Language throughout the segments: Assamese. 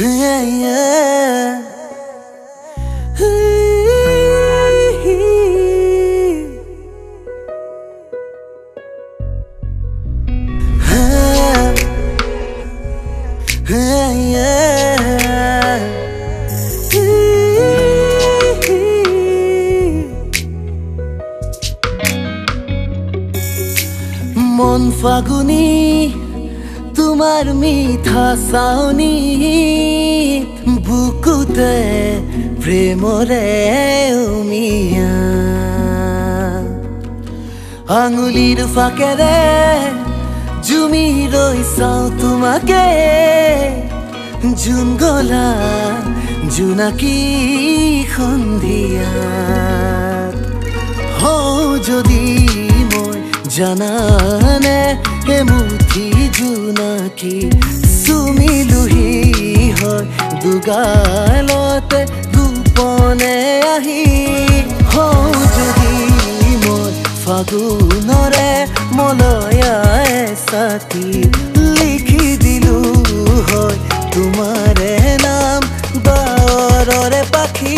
মন ফাগুনি তোমার মিঠা সাউনি বুকুতে প্রেমরে উমিয়া আঙুলির ফাঁকেরে জুমি রই চাও তোমাকে জুন গলা জোনাকি সন্ধিয়া হও যদি মই জানানে এমুঠি জোনাকি চুমিলোহি হয় দুগালতে গোপনে আহি হও যদি মই ফাগুনৰে মলয়া এচাতি লিখি দিলো হয় তোমাৰে নাম বাৰৰে পাখি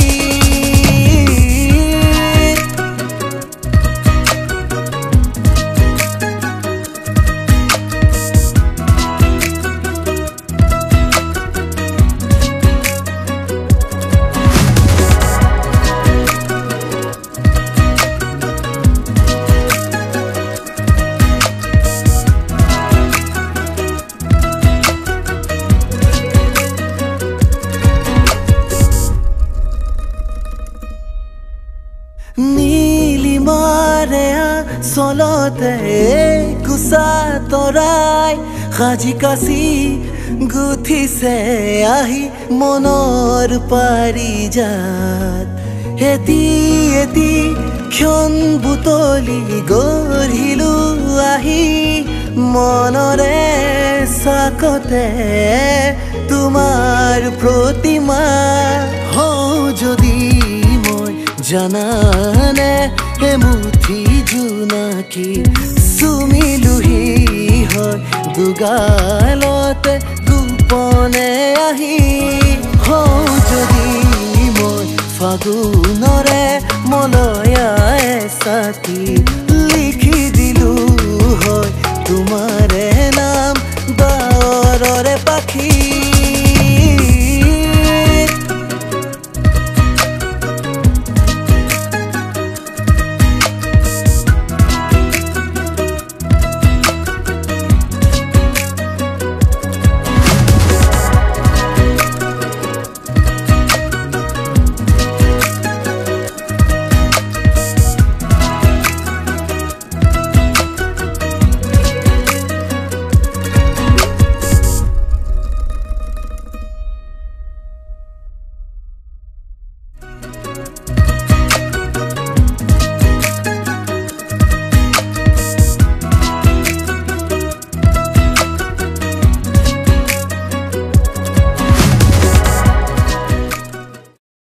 নীলিমাৰে চলতে কুচা তৰাই সাজি কাচি গুঠিছে আহি মনৰ পাৰিজাত এটি এটি ক্ষণ বুটলি গঢ়িলো আহি মনৰে চাকতে তোমাৰ প্ৰতিমা হও যদি জানানে এমুঠি জোনাকি চুমিলোহি হয় দুগালতে গোপনে আহি হও যদি মই ফাগুনৰে মলয়া এচাতি